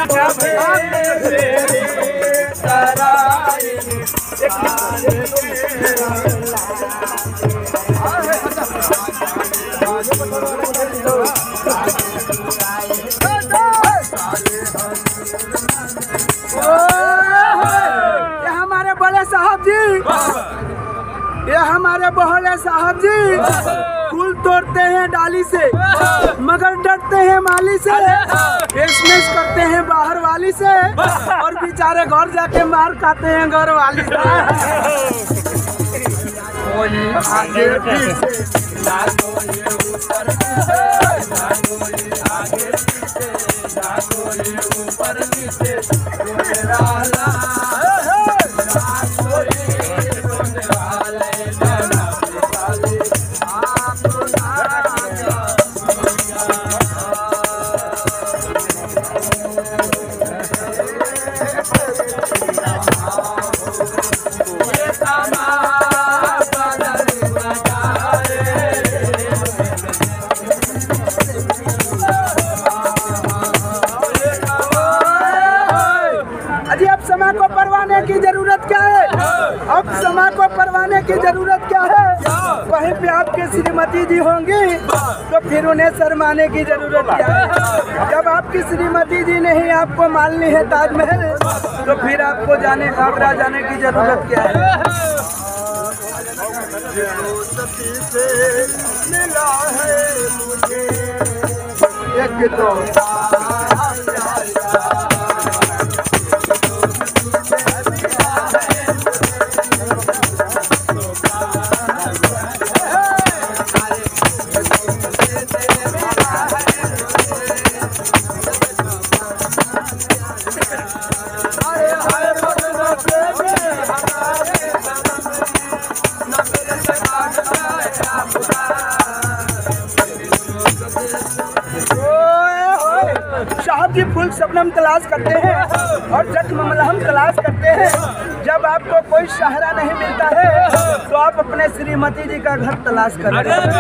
हमारे बड़े साहब जी, ये हमारे बहले साहब जी फूल तोड़ते हैं डाली से, मगर डरते हैं माली से, एसएमएस करते हैं बाहर वाली से, और बेचारे घर जाके मार खाते हैं घर वाली से। आगे पीछे समय को परवाने की जरूरत क्या है? अब समय को परवाने की जरूरत क्या है? वहीं पे आपके श्रीमती जी होंगी तो फिर उन्हें शर्माने की जरूरत क्या है? जब आपकी श्रीमती जी ने ही आपको माननी है ताजमहल, तो फिर आपको आगरा जाने की जरूरत क्या है? मिला है मुझे एक तो साहब जी फुल शबनम तलाश करते हैं और जख्म मलहम तलाश करते हैं। जब आपको कोई सहारा नहीं मिलता है तो आप अपने श्रीमती जी का घर तलाश करें।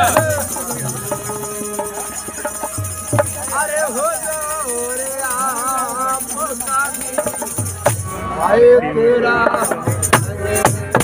अरे हो रे आप तेरा